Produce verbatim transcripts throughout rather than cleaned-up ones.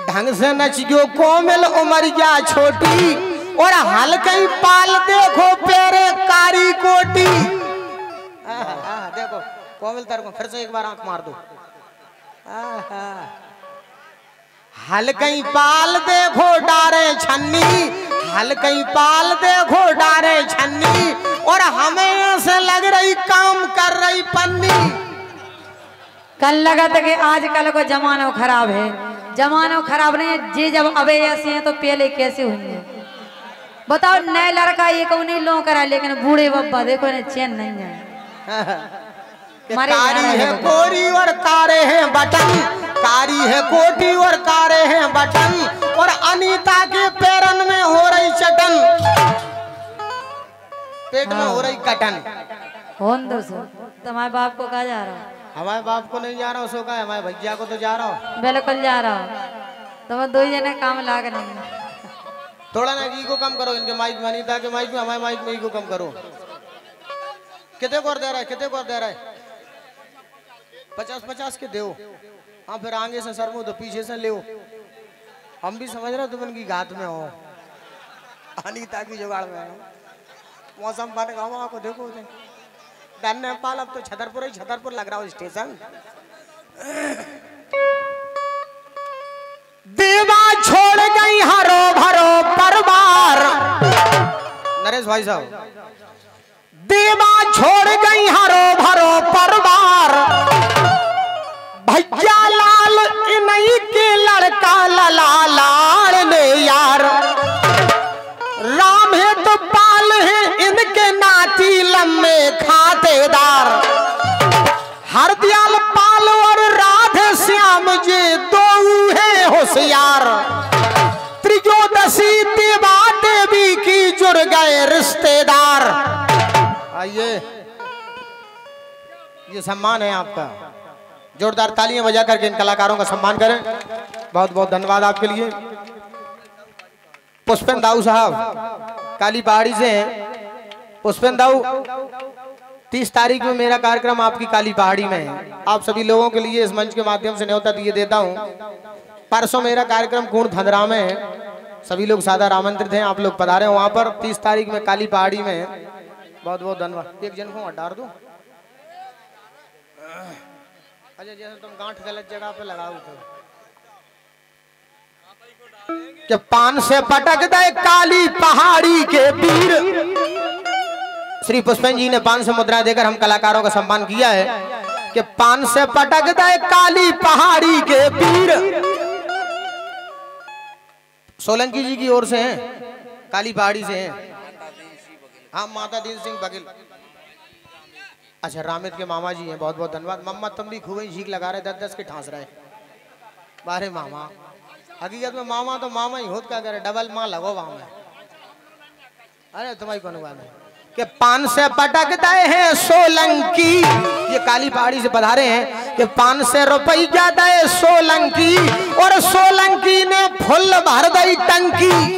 ढंग से नच गयो कोमल उमरिया छोटी और हल्के पाल देखो पेरे कारी कोटी। देखो कोमल तर को फिर से एक बार आंख मार दो। हल्कई पाल देखो डारे छन्नी, हल्कई पाल देखो डारे छन्नी और हमें ऐसे लग रही काम कर रही पन्नी। कल लगा था कि आजकल को जमाना खराब है, जमाना खराब नहीं है जी। जब अबे ऐसे हैं तो पहले कैसे होंगे बताओ। नए लड़का ये कहूँ नहीं लो करा, लेकिन बूढ़े बब्बा देखो इन्हें चैन नहीं है। कारी है कोरी और कारे हैं बटन, कारी है कोटी और कारे हैं बटन और अनीता के पैरन में हो रही चटन, पेट में हो रही कटन। कौन दोस्तों तुम्हारे बाप को कहा जा रहा है? हमारे बाप को नहीं जा रहा, उसको कहा हमारे भैया को तो जा रहा हूँ। बिल्कुल जा रहा हूँ। तुम दो जने काम लाग नहीं। थोड़ा ना ई को कम करो, इनके माइक में अनीता के माइक में, हमारे माइक में ई को कम करो। कितने को दे रहा है, कितने को दे रहा है? पचास पचास के दो। हाँ फिर आगे से सरमो तो पीछे से ले। हम भी समझ रहे तुम इनकी घात में हो, अनीता की जुगाड़ में हो। मौसम बन गवा को देखो धन्य पाल। अब तो छतरपुर ही छतरपुर लग रहा हो स्टेशन। देवा छोड़ गई हरो भरो परिवार। नरेश भाई साहब, देवा छोड़ गई हरो भरो परिवार, भैया लाल इन्हीं के लड़का लला लाड़ ले यार। राम है तो पाल है इनके नाती लम्बे खातेदार, हरदयाल पाल और राधे श्याम जी दो है होशियार। त्रियोदशी देवा देवी की जुड़ गए रिश्तेदार। आइए ये सम्मान है आपका, जोरदार तालियां बजा करके इन कलाकारों का सम्मान करें। बहुत बहुत धन्यवाद आपके लिए। पुष्पेंद्र दाऊ साहब काली पहाड़ी से हैं। पुष्पेंद्र दाऊ, तीस तारीख में मेरा कार्यक्रम आपकी काली पहाड़ी में है। आप सभी लोगों के लिए इस मंच के माध्यम से न्योता दिए देता हूं। परसों मेरा कार्यक्रम कूण धंधरा में है, सभी लोग सादर आमंत्रित हैं। आप लोग पधारे वहां पर, तीस तारीख में काली पहाड़ी में है। बहुत बहुत धन्यवाद। एक जन को डाल दो। अच्छा जैसे तुम गांठ गलत जगह पे लगाओ तो कि पान से पटक दे काली पहाड़ी के वीर। श्री पुष्पेंद्र जी ने पान से मुद्रा देकर हम कलाकारों का सम्मान किया है कि पान से पटक दे काली पहाड़ी के वीर। सोलंकी जी की ओर से हैं, काली पहाड़ी से हैं। हाँ माता दीन सिंह बघेल। अच्छा रामित के मामा जी हैं, बहुत बहुत धन्यवाद। मम्मा तुम भी खूब झीक लगा रहे, दस दस के ठांस रहे। बारे मामा, हकीकत में मामा तो मामा ही होत, क्या करे डबल माँ लगो वहां में। अरे तुम्हारी कौन बात है कि पान से पटक दे हैं सोलंकी। ये काली पहाड़ी से पधारे हैं कि पान से रुपया दे सोलंकी और सोलंकी ने फुल भर दई टंकी।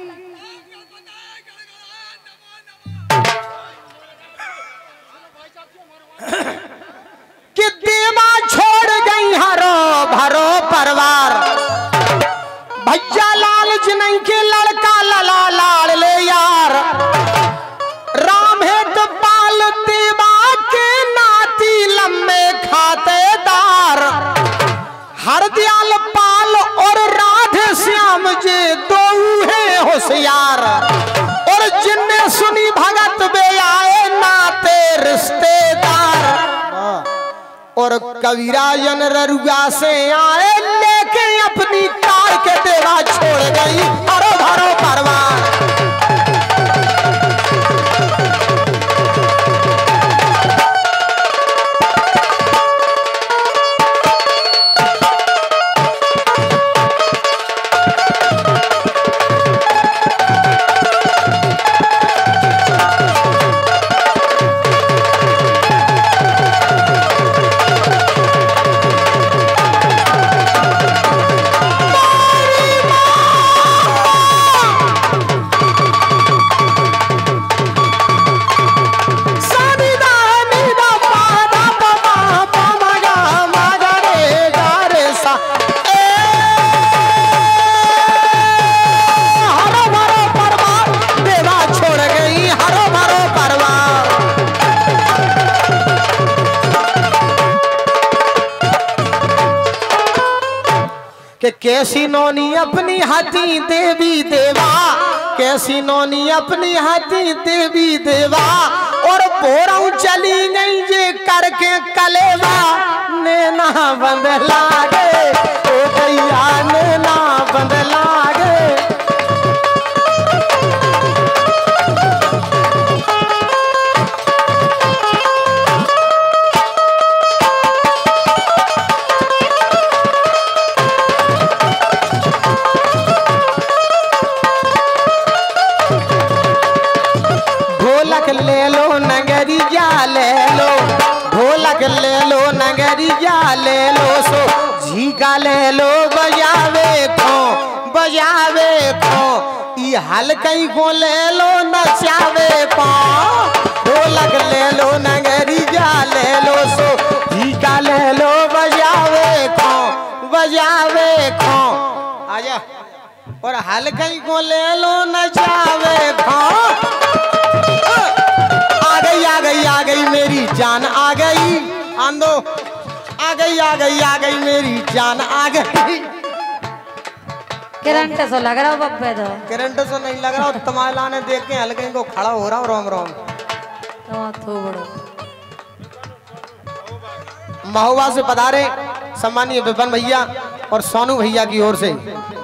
कि देवा छोड़ गई हरो भरो परिवार, भैया लाल जिन्हीं के लड़का लला लाड़ ले यार। राम है तो पाल देवा के नाती लम्बे खातेदार, हरदयाल पाल और राधे श्याम जी दो है होशियार। और जिनने सुनी भगत बे आए नाते रिश्तेदार, और कविराजन ररुआ से आए लेके अपनी कार के देवा छोड़ गई हरो भरो परिवार। कि कैसी नौनी अपनी हाथी देवी देवा, कैसी नौनी अपनी हाथी देवी देवा, और बोराऊ चली गई ये करके कलेवा, नैना बंद लागे ओ भैया नैना बंद लागे। ढोलक ले लो नगरिया ले लो, ढोलक ले लो नगरिया ले लो, सो झीका ले लो बजावे खो बजावे खो, ई हलकई को ले लो नचावे पा। ढोलक ले लो नगरिया ले लो, सो झीका ले लो बजावे खो बजावे खो। आजा और हलकई को ले लो नचावे खो। आ गई आ गई आ गई मेरी जान आ गई, आंदो आ गई आ गई आ गई मेरी जान आ गई। करंट से लग रहा हो बब्बे तो? करंट से नहीं लग रहा, तुम्हारे लाने देख के हल्के को खड़ा हो रहा हूँ रोम रोम। महुआ से पधारे सम्मानीय विपिन भैया और सोनू भैया की ओर से,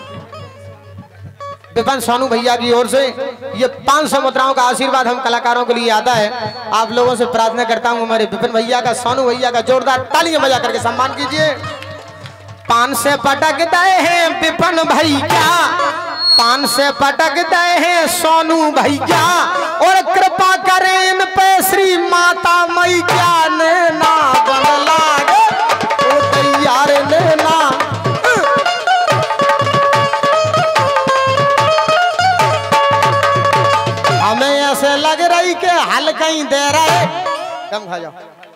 विपिन सोनू भैया की ओर से ये पांच सौ मुद्राओं का आशीर्वाद हम कलाकारों के लिए आता है। आप लोगों से प्रार्थना करता हूं हमारे विपिन भैया का, सोनू भैया का जोरदार तालियां बजा करके सम्मान कीजिए। पान से पटक दे हैं विपिन भैया, पान से पटक दे हैं सोनू भैया, और कृपा करें इन पे श्री माता मैया, नैना बंद लागे ओ तैयार नैना। हमें ऐसे लग रही कि हल्का ही दे रहे, कम खा जाओ।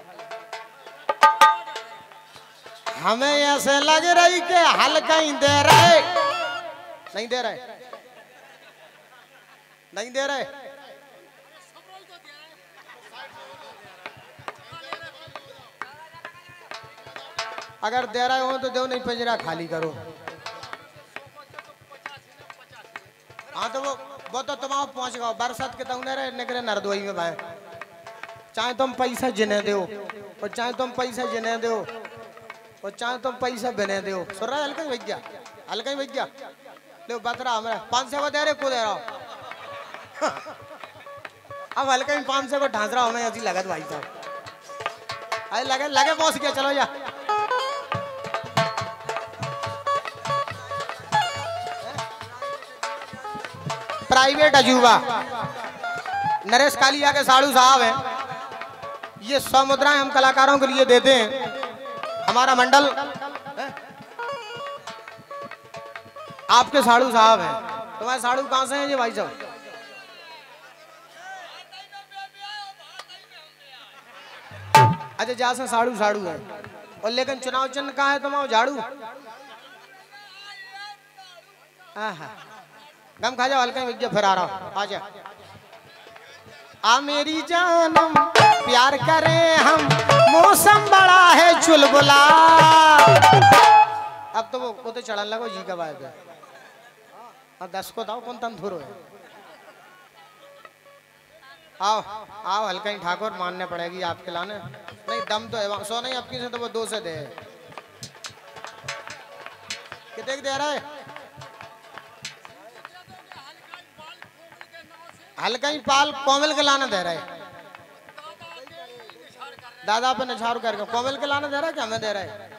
हमें ऐसे लग रही कि हल्का ही दे रहे, नहीं दे रहे नहीं दे रहे। अगर दे रहे हो तो दो, नहीं पिंजरा खाली करो। हाँ तो वो वो तो तुम पहुंच गओ, बरसात के तौने रहे निकले नरदोई में भाई। चाहे तुम पैसा जिने दो और चाहे तुम पैसा जिने दो और चाहे तुम पैसा बिने दो। सुन रहा है हल्का ही भैया, हल्का ही भैया लो बत रहा हमारा पाँच सौ को दे रहे को दे रहा हूँ। अब हल्का ही पाँच सौ को ढांस रहा हूँ मैं, ऐसी लगत भाई साहब। अरे लगे लगे पहुंच गया, चलो या प्राइवेट अजूबा नरेश कालिया के साड़ू साहब हैं। ये सौ मुद्राएं हम कलाकारों के लिए देते हैं। हमारा मंडल आपके साड़ू साहब हैं। तुम्हारे साड़ू कहां से हैं ये भाई साहब? अच्छा जहाँ से साड़ू साड़ू है, और लेकिन चुनाव चिन्ह कहाँ है तुम्हारा? झाड़ू। हाँ हाँ गम खा जाओ हल्का ही फिर आ रहा आ जा। आ मेरी जानम प्यार करें हम, मौसम बड़ा है चुलबुला। अब तो वो को तो चढ़न लगो जी का बात है। अब दस को दाओ कौन तन धुरो है। आओ आओ हल्का ही ठाकुर, मानने पड़ेगी आपके लाने। नहीं दम तो है, सो नहीं आपकी से तो वो दो से दे। कितने दे रहा है? हल्का ही पाल कोमल के लाना दे रहा है। दादा पे निछार करके कोमल के लाना दे रहा है कि हमें दे रहा है?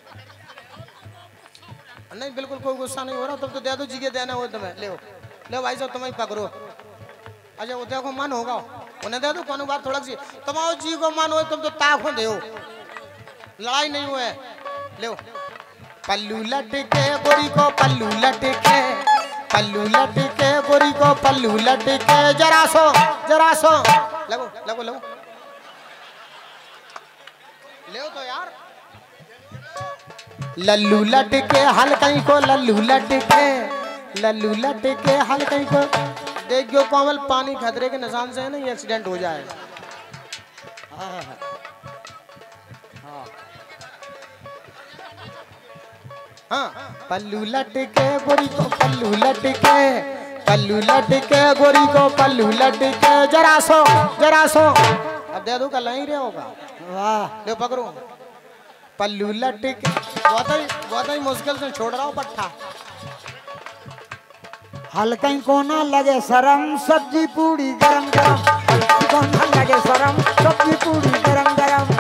नहीं बिल्कुल कोई गुस्सा नहीं हो रहा। तब तो दे दो जी के देना हो तुम्हें। ले ले भाई साहब तुम्हें पकड़ो। अच्छा वो देखो मन होगा उन्हें दे दो। कौन बात थोड़ा सी तुम्हारे जी को मन हो तुम तो ताको दे, लड़ाई नहीं हुए। ले पल्लू लटके गोरी को पल्लू लटके, पल्लू लटके गोरी को पल्लू लटके, जरा सो जरा सो लगो लगो लगो ले तो यार। लल्लू लटके हल्कई को लल्लू लटके, लल्लू लटके हल्कई को। देखियो कोमल पानी खतरे के निशान से है ना, ये एक्सीडेंट हो जाए। हाँ पल्लू लटके गोरी को पल्लू लटके पल्लू लटके गोरी को पल्लू लटके जरा सो जरा सो अब दे दो कल नहीं रे होगा वाह ले पकड़ो पल्लू लटके बहुत ही बहुत ही मुश्किल से छोड़ रहा हूँ पट्टा हल्का ही कोना लगे शरम सब्जी पूरी गरम गरम कोना लगे शरम सब्जी पूरी गरम गरम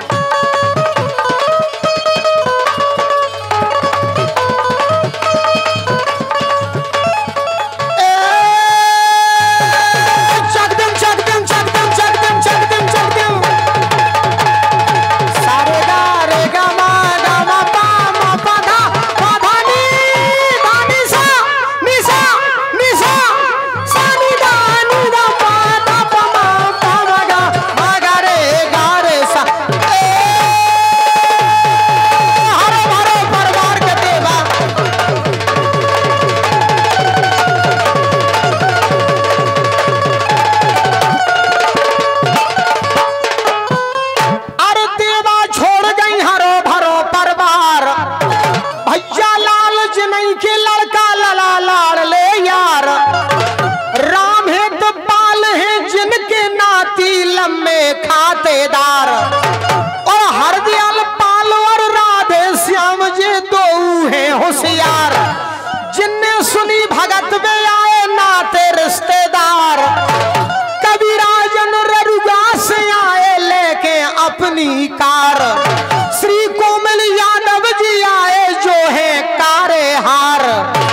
खातेदार और हरदयाल पाल और राधे श्याम जे दो हैं होशियार जिनने सुनी भगत में आए नाते रिश्तेदार कविराजन ररुगा से आए लेके अपनी कार श्री कोमल यादव जी आए जो है कारे हार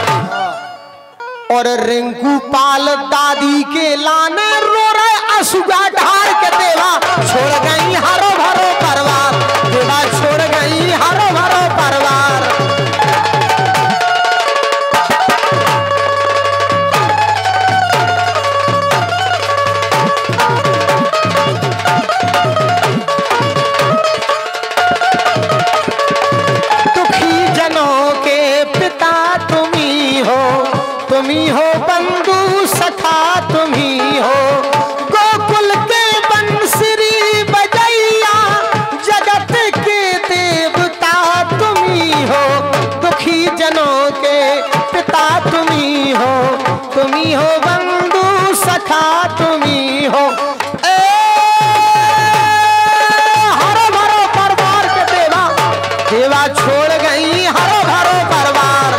और रिंकू पाल दादी के लाने रो रहे असुगा ढार के देवा छोड़ गई हरो भरो परिवार देवा छोड़ गई हरो भरो परिवार दुखी जनों के पिता तुम्ही हो तुम्ही हो बंधु सखा तुम्ही हो गोकुल के बंसरी बजैया जगत के देवता तुम्ही हो दुखी जनों के पिता तुम्ही हो तुम्ही हो बंधु सखा तुम्ही हो ए हरो भरो परिवार के देवा देवा छोड़ गई हरो भरो परिवार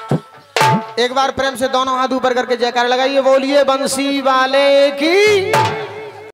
एक बार प्रेम से दोनों हाथ ऊपर करके जयकार लगाइए बोलिए बंसी वाले की।